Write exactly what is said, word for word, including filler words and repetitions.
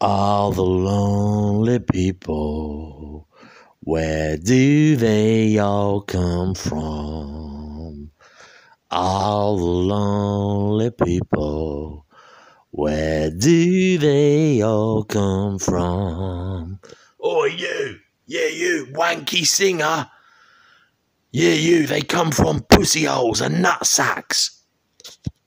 All the lonely people, where do they all come from? All the lonely people, where do they all come from? Oh, you, yeah, you wanky singer. Yeah, you, they come from pussy holes and nut sacks.